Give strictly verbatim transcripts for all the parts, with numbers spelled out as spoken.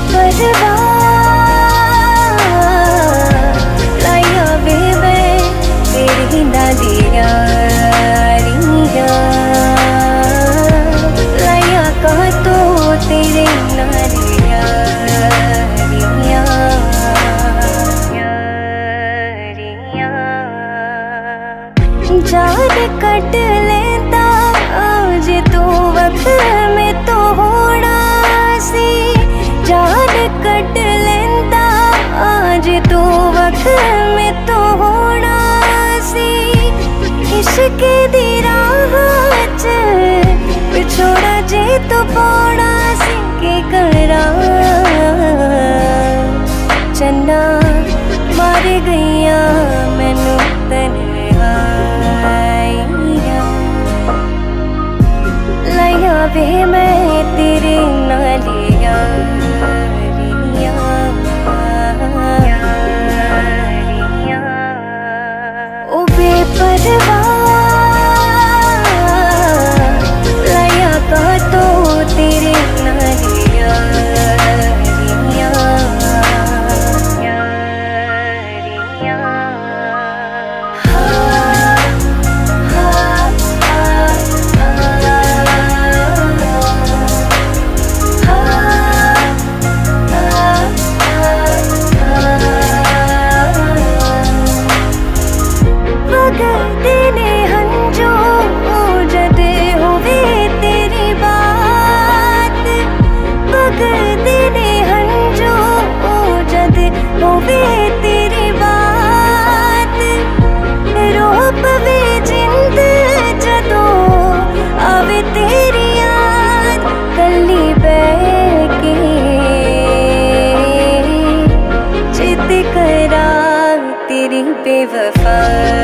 लाया वे मैं तेरी नालिया लाया कहा तो तेरे नालिया जान कट लेता आज तो वक्त में तो होना सी जान कट लेता आज तो वक्त में तो होना सी इश्क दी राह च पिछोड़ा जे तो पौड़ा सी के करा चन्ना मार गईया मैनू तन्हाइयां लाया वे मैं तेरे नालिया ओ बेपरवाह लाया का तो तेरे नालिया तेरी बेवफाइयां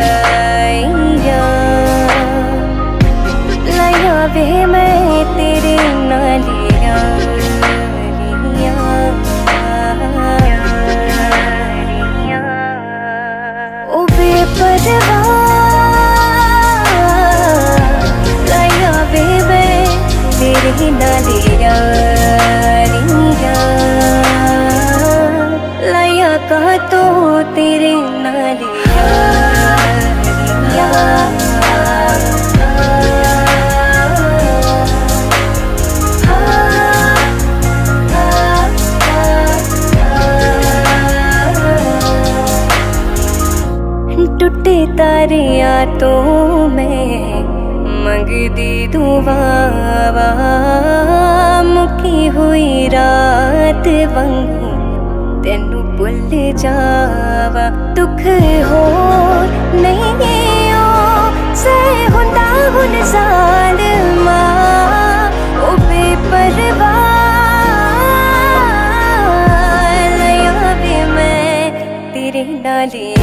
लाया वे मैं तेरे नालिया ओ बेपरवाह लाया वे मैं तेरे नालिया लाया कहा तो तेरे नालिया टूटे तारिया तो मैं मंगदी दुआवा मुकी हुई रात वांगू तेनू भुल जावा दुख हो नहीं ओ सह हुंदा हुन ज़ालिमा ओ बेपरवाह लाया वे मैं तेरे नालिया